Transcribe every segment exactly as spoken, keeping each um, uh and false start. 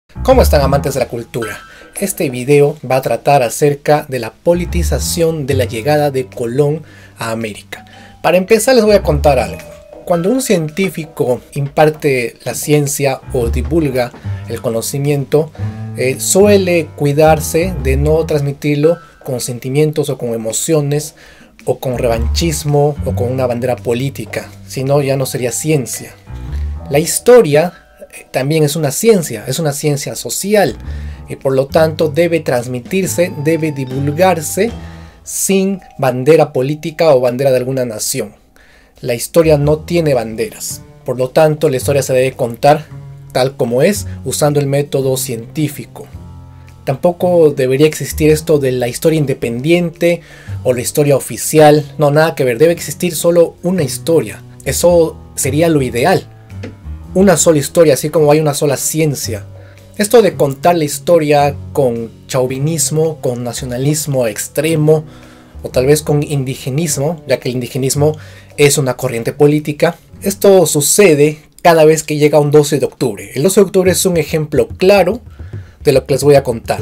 ¿Cómo están, amantes de la cultura? Este video va a tratar acerca de la politización de la llegada de Colón a América. Para empezar les voy a contar algo. Cuando un científico imparte la ciencia o divulga el conocimiento, eh, suele cuidarse de no transmitirlo con sentimientos o con emociones o con revanchismo o con una bandera política, si no ya no sería ciencia. La historia también es una ciencia, es una ciencia social y por lo tanto debe transmitirse, debe divulgarse sin bandera política o bandera de alguna nación. La historia no tiene banderas, por lo tanto la historia se debe contar tal como es, usando el método científico. Tampoco debería existir esto de la historia independiente o la historia oficial, no, nada que ver, debe existir solo una historia, eso sería lo ideal. Una sola historia, así como hay una sola ciencia. Esto de contar la historia con chauvinismo, con nacionalismo extremo, o tal vez con indigenismo, ya que el indigenismo es una corriente política, esto sucede cada vez que llega un doce de octubre. El doce de octubre es un ejemplo claro de lo que les voy a contar.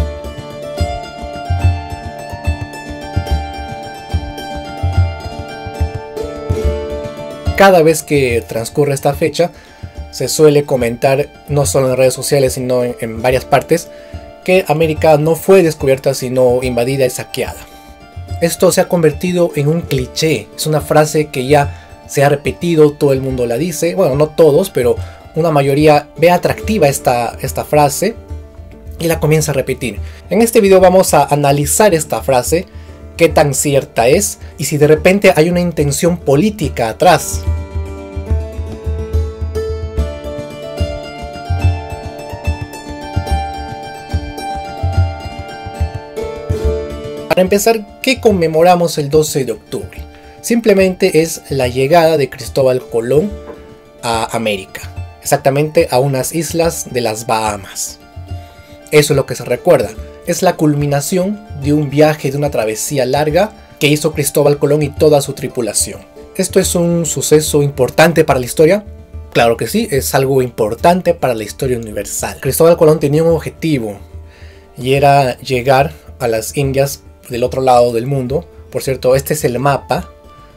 Cada vez que transcurre esta fecha, se suele comentar, no solo en redes sociales, sino en, en varias partes, que América no fue descubierta, sino invadida y saqueada. Esto se ha convertido en un cliché, es una frase que ya se ha repetido, todo el mundo la dice, bueno, no todos, pero una mayoría ve atractiva esta, esta frase y la comienza a repetir. En este video vamos a analizar esta frase, qué tan cierta es y si de repente hay una intención política atrás. Para empezar, ¿qué conmemoramos el doce de octubre? Simplemente es la llegada de Cristóbal Colón a América, exactamente a unas islas de las Bahamas. Eso es lo que se recuerda, es la culminación de un viaje, de una travesía larga que hizo Cristóbal Colón y toda su tripulación. ¿Esto es un suceso importante para la historia? Claro que sí, es algo importante para la historia universal. Cristóbal Colón tenía un objetivo y era llegar a las Indias del otro lado del mundo. Por cierto, este es el mapa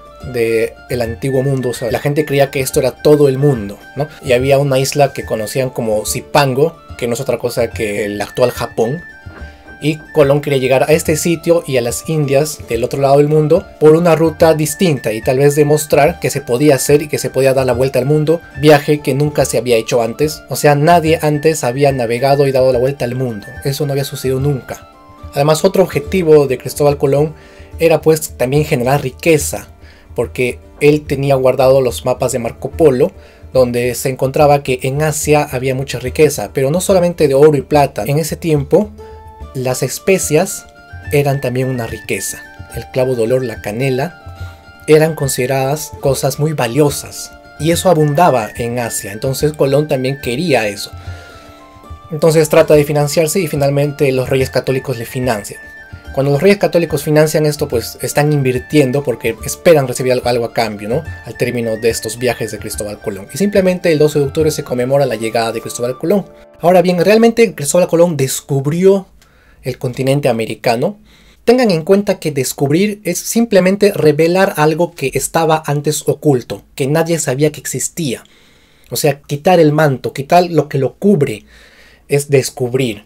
del antiguo mundo, o sea, la gente creía que esto era todo el mundo, ¿no? Y había una isla que conocían como Zipango, que no es otra cosa que el actual Japón, y Colón quería llegar a este sitio y a las Indias del otro lado del mundo por una ruta distinta y tal vez demostrar que se podía hacer y que se podía dar la vuelta al mundo, viaje que nunca se había hecho antes, o sea, nadie antes había navegado y dado la vuelta al mundo, eso no había sucedido nunca. Además, otro objetivo de Cristóbal Colón era pues también generar riqueza, porque él tenía guardado los mapas de Marco Polo, donde se encontraba que en Asia había mucha riqueza, pero no solamente de oro y plata. En ese tiempo, las especias eran también una riqueza. El clavo de olor, la canela, eran consideradas cosas muy valiosas, y eso abundaba en Asia, entonces Colón también quería eso. Entonces trata de financiarse y finalmente los reyes católicos le financian. Cuando los reyes católicos financian esto, pues están invirtiendo porque esperan recibir algo, algo a cambio, ¿no? Al término de estos viajes de Cristóbal Colón. Y simplemente el doce de octubre se conmemora la llegada de Cristóbal Colón. Ahora bien, ¿realmente Cristóbal Colón descubrió el continente americano? Tengan en cuenta que descubrir es simplemente revelar algo que estaba antes oculto, que nadie sabía que existía. O sea, quitar el manto, quitar lo que lo cubre, es descubrir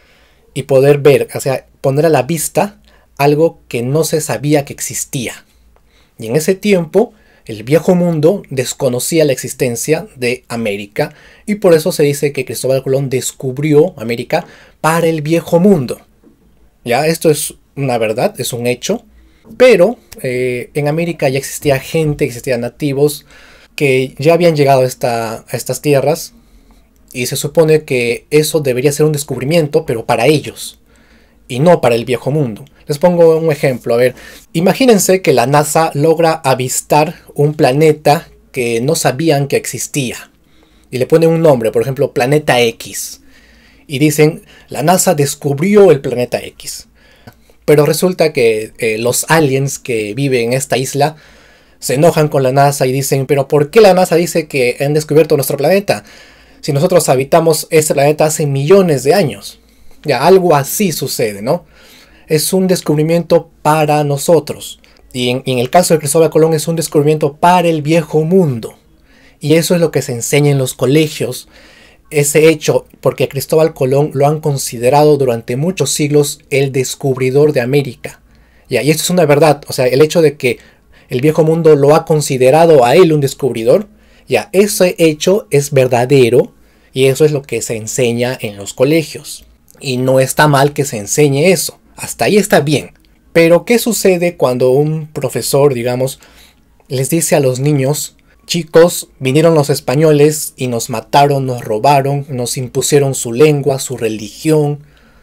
y poder ver, o sea, poner a la vista algo que no se sabía que existía. Y en ese tiempo, el viejo mundo desconocía la existencia de América y por eso se dice que Cristóbal Colón descubrió América para el viejo mundo. Ya, esto es una verdad, es un hecho, pero eh, en América ya existía gente, existían nativos que ya habían llegado a, esta, a estas tierras. Y se supone que eso debería ser un descubrimiento, pero para ellos, y no para el viejo mundo. Les pongo un ejemplo, a ver, imagínense que la NASA logra avistar un planeta que no sabían que existía. Y le ponen un nombre, por ejemplo, Planeta X. Y dicen, la NASA descubrió el Planeta X. Pero resulta que eh, los aliens que viven en esta isla se enojan con la NASA y dicen, pero ¿por qué la NASA dice que han descubierto nuestro planeta? si nosotros habitamos este planeta hace millones de años? Ya, algo así sucede, ¿no? Es un descubrimiento para nosotros. Y en, y en el caso de Cristóbal Colón es un descubrimiento para el viejo mundo. Y eso es lo que se enseña en los colegios. Ese hecho, porque a Cristóbal Colón lo han considerado durante muchos siglos el descubridor de América. Ya, y esto es una verdad. O sea, el hecho de que el viejo mundo lo ha considerado a él un descubridor, ya, ese hecho es verdadero. Y eso es lo que se enseña en los colegios. Y no está mal que se enseñe eso. Hasta ahí está bien. Pero ¿qué sucede cuando un profesor, digamos, les dice a los niños: chicos, vinieron los españoles y nos mataron, nos robaron, nos impusieron su lengua, su religión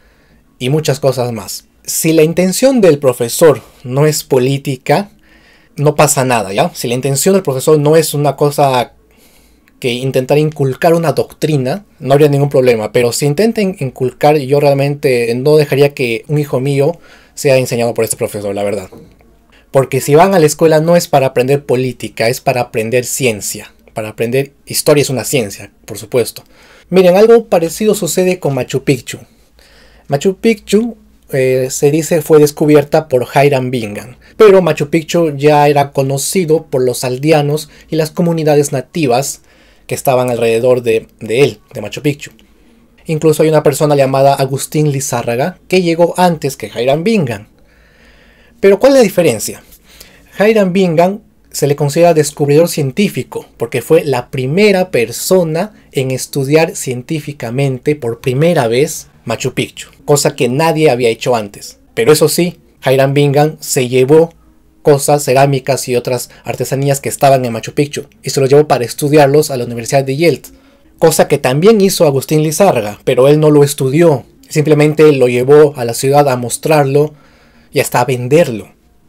y muchas cosas más? Si la intención del profesor no es política, no pasa nada, ¿ya? Si la intención del profesor no es una cosa que intentar inculcar una doctrina, no habría ningún problema. Pero si intentan inculcar, yo realmente no dejaría que un hijo mío sea enseñado por este profesor, la verdad. Porque si van a la escuela no es para aprender política, es para aprender ciencia. Para aprender historia es una ciencia, por supuesto. Miren, algo parecido sucede con Machu Picchu. Machu Picchu eh, se dice fue descubierta por Hiram Bingham. Pero Machu Picchu ya era conocido por los aldeanos y las comunidades nativas que estaban alrededor de, de él, de Machu Picchu. Incluso hay una persona llamada Agustín Lizárraga que llegó antes que Hiram Bingham. Pero ¿cuál es la diferencia? Hiram Bingham se le considera descubridor científico porque fue la primera persona en estudiar científicamente por primera vez Machu Picchu, cosa que nadie había hecho antes. Pero eso sí, Hiram Bingham se llevó cosas, cerámicas y otras artesanías que estaban en Machu Picchu y se los llevó para estudiarlos a la Universidad de Yale, cosa que también hizo Agustín Lizárraga, pero él no lo estudió, simplemente lo llevó a la ciudad a mostrarlo y hasta a venderlo.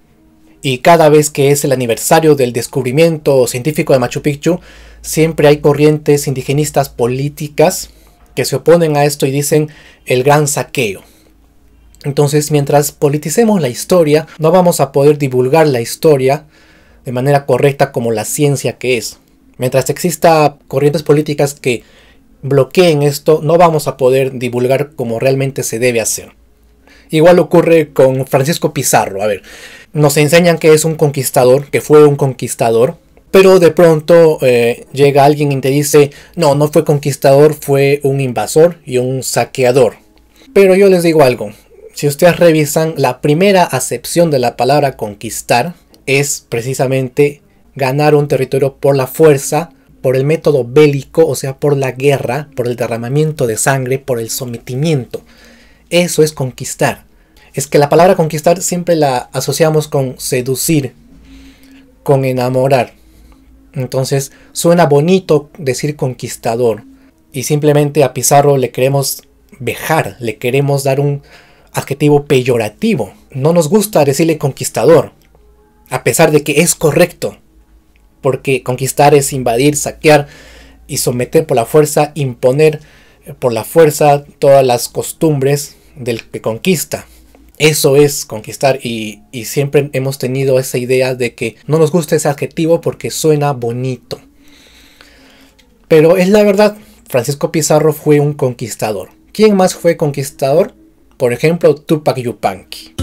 Y cada vez que es el aniversario del descubrimiento científico de Machu Picchu, siempre hay corrientes indigenistas políticas que se oponen a esto y dicen el gran saqueo. Entonces, mientras politicemos la historia, no vamos a poder divulgar la historia de manera correcta como la ciencia que es. Mientras exista corrientes políticas que bloqueen esto, no vamos a poder divulgar como realmente se debe hacer. Igual ocurre con Francisco Pizarro. A ver, nos enseñan que es un conquistador, que fue un conquistador, pero de pronto eh, llega alguien y te dice, no, no fue conquistador, fue un invasor y un saqueador. Pero yo les digo algo. Si ustedes revisan, la primera acepción de la palabra conquistar es precisamente ganar un territorio por la fuerza, por el método bélico, o sea, por la guerra, por el derramamiento de sangre, por el sometimiento. Eso es conquistar. Es que la palabra conquistar siempre la asociamos con seducir, con enamorar. Entonces suena bonito decir conquistador y simplemente a Pizarro le queremos vejar, le queremos dar un adjetivo peyorativo. No nos gusta decirle conquistador, a pesar de que es correcto, porque conquistar es invadir, saquear y someter por la fuerza, imponer por la fuerza todas las costumbres del que conquista. Eso es conquistar y, y siempre hemos tenido esa idea de que no nos gusta ese adjetivo porque suena bonito. Pero es la verdad, Francisco Pizarro fue un conquistador. ¿Quién más fue conquistador? Por ejemplo, Tupac Yupanqui.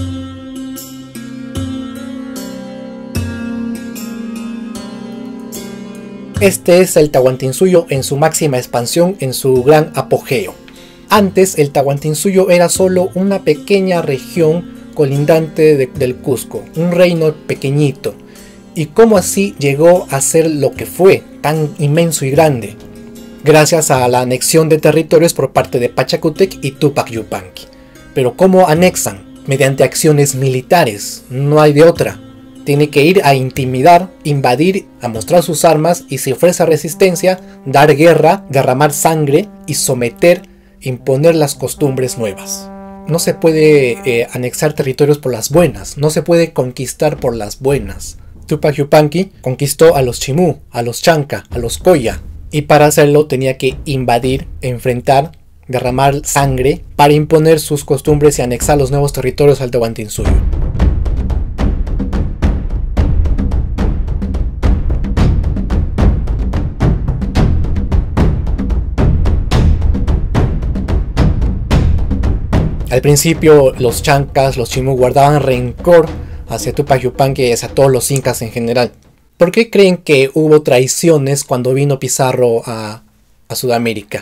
Este es el Tahuantinsuyo en su máxima expansión, en su gran apogeo. Antes el Tahuantinsuyo era solo una pequeña región colindante de, del Cusco, un reino pequeñito. ¿Y cómo así llegó a ser lo que fue, tan inmenso y grande? Gracias a la anexión de territorios por parte de Pachacútec y Tupac Yupanqui. Pero ¿cómo anexan? Mediante acciones militares, no hay de otra. Tiene que ir a intimidar, invadir, a mostrar sus armas y si ofrece resistencia, dar guerra, derramar sangre y someter, imponer las costumbres nuevas. No se puede eh, anexar territorios por las buenas, no se puede conquistar por las buenas. Tupac Yupanqui conquistó a los Chimú, a los Chanca, a los Coya y para hacerlo tenía que invadir, enfrentar, derramar sangre para imponer sus costumbres y anexar los nuevos territorios al Tahuantinsuyo. Al principio los chancas, los chimú guardaban rencor hacia Tupac Yupanqui y hacia todos los incas en general. ¿Por qué creen que hubo traiciones cuando vino Pizarro a, a Sudamérica?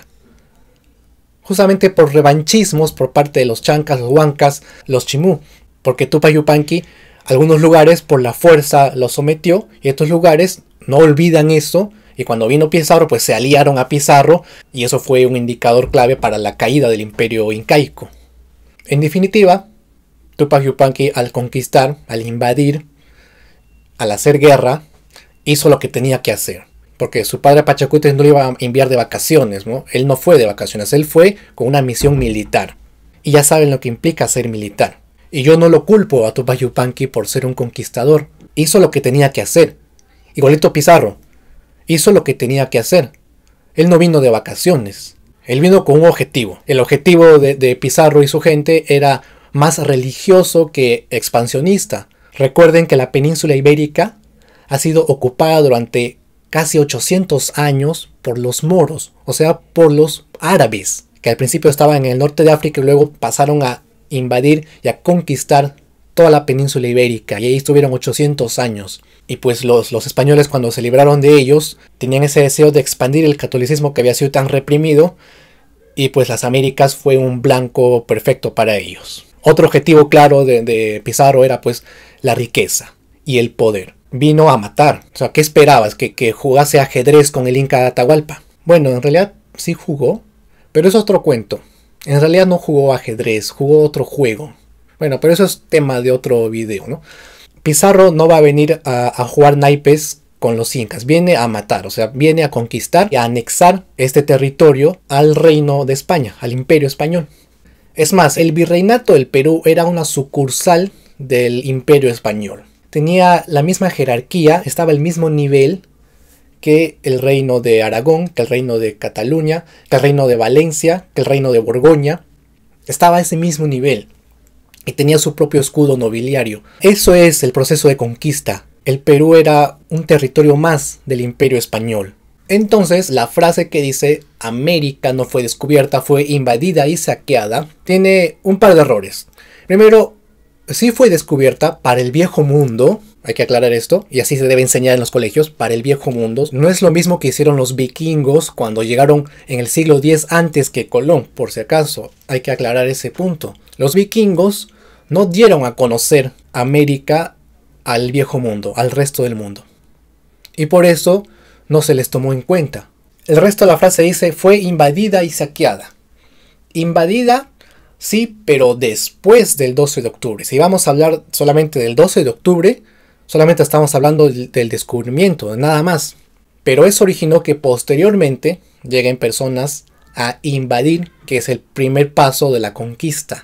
Justamente por revanchismos por parte de los chancas, los huancas, los chimú. Porque Tupac Yupanqui, algunos lugares por la fuerza los sometió y estos lugares no olvidan eso. Y cuando vino Pizarro, pues se aliaron a Pizarro y eso fue un indicador clave para la caída del imperio incaico. En definitiva, Tupac Yupanqui al conquistar, al invadir, al hacer guerra, hizo lo que tenía que hacer. Porque su padre Pachacútec no lo iba a enviar de vacaciones, ¿no? Él no fue de vacaciones, él fue con una misión militar. Y ya saben lo que implica ser militar. Y yo no lo culpo a Tupac Yupanqui por ser un conquistador. Hizo lo que tenía que hacer. Igualito Pizarro. Hizo lo que tenía que hacer. Él no vino de vacaciones. Él vino con un objetivo. El objetivo de, de Pizarro y su gente era más religioso que expansionista. Recuerden que la península ibérica ha sido ocupada durante casi ochocientos años por los moros, o sea, por los árabes, que al principio estaban en el norte de África y luego pasaron a invadir y a conquistar toda la península ibérica, y ahí estuvieron ochocientos años. Y pues los, los españoles, cuando se libraron de ellos, tenían ese deseo de expandir el catolicismo que había sido tan reprimido, y pues las Américas fue un blanco perfecto para ellos. Otro objetivo claro de, de Pizarro era pues la riqueza y el poder. Vino a matar. O sea, ¿qué esperabas? ¿Que, que jugase ajedrez con el Inca de Atahualpa? Bueno, en realidad sí jugó, pero es otro cuento. En realidad no jugó ajedrez, jugó otro juego. Bueno, pero eso es tema de otro video, ¿no? Pizarro no va a venir a, a jugar naipes con los incas, viene a matar, o sea, viene a conquistar y a anexar este territorio al reino de España, al imperio español. Es más, el virreinato del Perú era una sucursal del imperio español. Tenía la misma jerarquía, estaba al mismo nivel que el reino de Aragón, que el reino de Cataluña, que el reino de Valencia, que el reino de Borgoña. Estaba a ese mismo nivel y tenía su propio escudo nobiliario. Eso es el proceso de conquista. El Perú era un territorio más del imperio español. Entonces, la frase que dice América no fue descubierta, fue invadida y saqueada, tiene un par de errores. Primero, sí fue descubierta para el viejo mundo, hay que aclarar esto, y así se debe enseñar en los colegios, para el viejo mundo. No es lo mismo que hicieron los vikingos cuando llegaron en el siglo diez antes que Colón, por si acaso, hay que aclarar ese punto. Los vikingos no dieron a conocer América al viejo mundo, al resto del mundo. Y por eso no se les tomó en cuenta. El resto de la frase dice, fue invadida y saqueada. Invadida, sí, pero después del doce de octubre. Si vamos a hablar solamente del doce de octubre, solamente estamos hablando del, del descubrimiento, nada más. Pero eso originó que posteriormente lleguen personas a invadir, que es el primer paso de la conquista.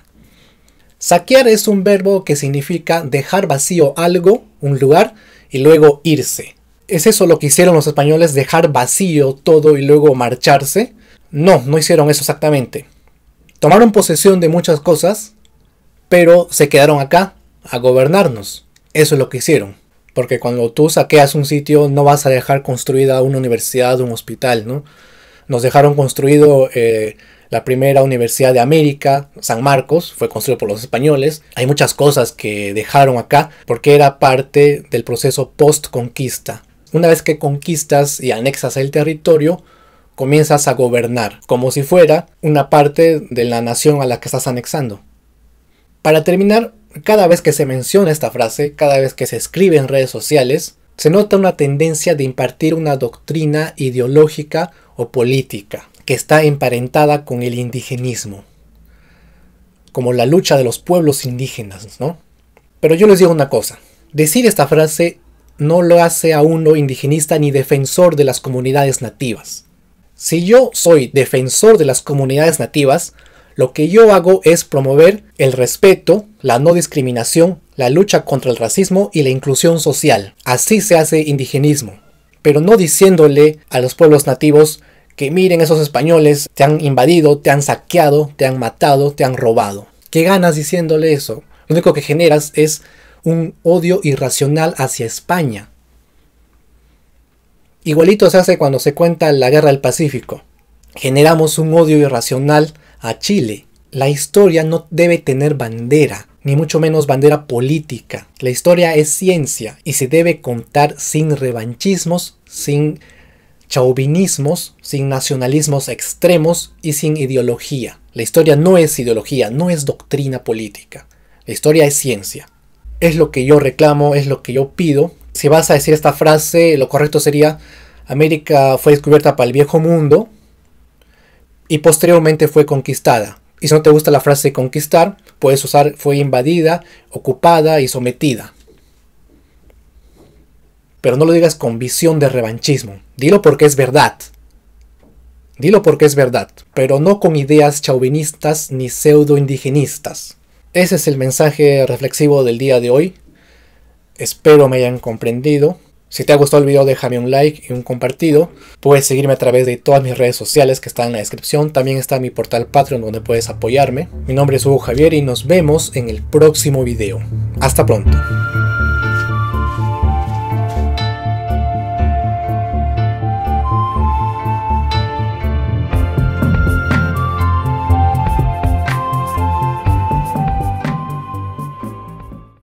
Saquear es un verbo que significa dejar vacío algo, un lugar, y luego irse. ¿Es eso lo que hicieron los españoles, dejar vacío todo y luego marcharse? No, no hicieron eso exactamente. Tomaron posesión de muchas cosas, pero se quedaron acá a gobernarnos. Eso es lo que hicieron. Porque cuando tú saqueas un sitio no vas a dejar construida una universidad, un hospital, ¿no? Nos dejaron construido eh, la primera universidad de América, San Marcos, fue construido por los españoles. Hay muchas cosas que dejaron acá porque era parte del proceso post-conquista. Una vez que conquistas y anexas el territorio, comienzas a gobernar, como si fuera una parte de la nación a la que estás anexando. Para terminar, cada vez que se menciona esta frase, cada vez que se escribe en redes sociales, se nota una tendencia de impartir una doctrina ideológica o política que está emparentada con el indigenismo, como la lucha de los pueblos indígenas, ¿no? Pero yo les digo una cosa, decir esta frase no lo hace a uno indigenista ni defensor de las comunidades nativas. Si yo soy defensor de las comunidades nativas, lo que yo hago es promover el respeto, la no discriminación, la lucha contra el racismo y la inclusión social. Así se hace indigenismo, pero no diciéndole a los pueblos nativos que miren, esos españoles te han invadido, te han saqueado, te han matado, te han robado. ¿Qué ganas diciéndole eso? Lo único que generas es un odio irracional hacia España. Igualito se hace cuando se cuenta la guerra del Pacífico. Generamos un odio irracional a Chile. La historia no debe tener bandera, ni mucho menos bandera política. La historia es ciencia y se debe contar sin revanchismos, sin chauvinismos, sin nacionalismos extremos y sin ideología. La historia no es ideología, no es doctrina política. La historia es ciencia. Es lo que yo reclamo, es lo que yo pido. Si vas a decir esta frase, lo correcto sería: América fue descubierta para el viejo mundo y posteriormente fue conquistada. Y si no te gusta la frase conquistar, puedes usar fue invadida, ocupada y sometida. Pero no lo digas con visión de revanchismo. Dilo porque es verdad. Dilo porque es verdad, pero no con ideas chauvinistas ni pseudo-indigenistas. Ese es el mensaje reflexivo del día de hoy. Espero me hayan comprendido. Si te ha gustado el video, déjame un like y un compartido. Puedes seguirme a través de todas mis redes sociales que están en la descripción. También está mi portal Patreon donde puedes apoyarme. Mi nombre es Hugo Javier y nos vemos en el próximo video. Hasta pronto.